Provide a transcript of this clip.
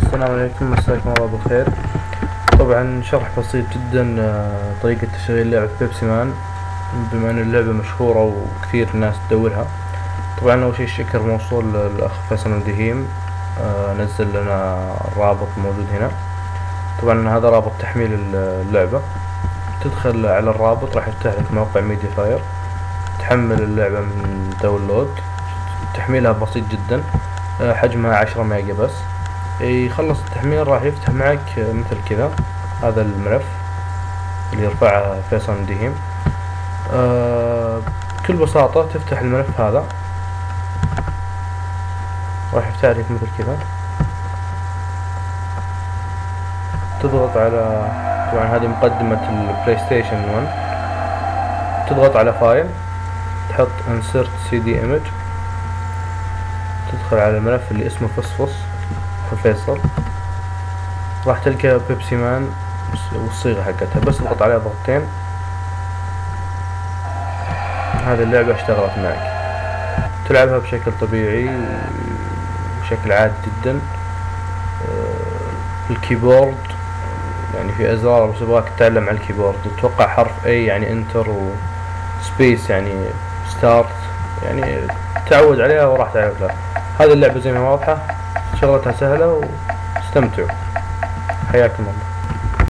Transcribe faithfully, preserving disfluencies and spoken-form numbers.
السلام عليكم، مساكم الله بالخير. طبعا شرح بسيط جدا آه، طريقة تشغيل لعبة بيبسي مان، بما ان اللعبة مشهورة وكثير ناس تدورها. طبعا اول شي الشكر موصول للاخ فيصل الدهيم، آه، نزل لنا الرابط موجود هنا. طبعا هذا رابط تحميل اللعبة، تدخل على الرابط راح يفتح لك موقع ميديا فاير، تحمل اللعبة من داونلود. تحميلها بسيط جدا، آه، حجمها عشرة ميجا بس. يخلص التحميل راح يفتح معك مثل كذا هذا الملف اللي يرفعه فيصل الدهيم. آه بكل بساطة تفتح الملف هذا، راح يفتح لك مثل كذا. تضغط على، طبعا هذه مقدمة البلاي ستيشن ون. تضغط على فايل، تحط insert سي دي image، تدخل على الملف اللي اسمه فصفص فيصل، راح تلقى بيبسي مان والصيغة حقتها، بس اضغط عليها ضغطتين. هذه اللعبة اشتغلت معك، تلعبها بشكل طبيعي وبشكل عادي جدا. الكيبورد يعني في ازرار، بس ابغاك تتعلم على الكيبورد. تتوقع حرف A يعني انتر، وسبيس يعني ستارت، يعني تعود عليها وراح تعرف لها. هذه اللعبة زي ما واضحة، شغلتها سهلة واستمتعوا. حياكم الله.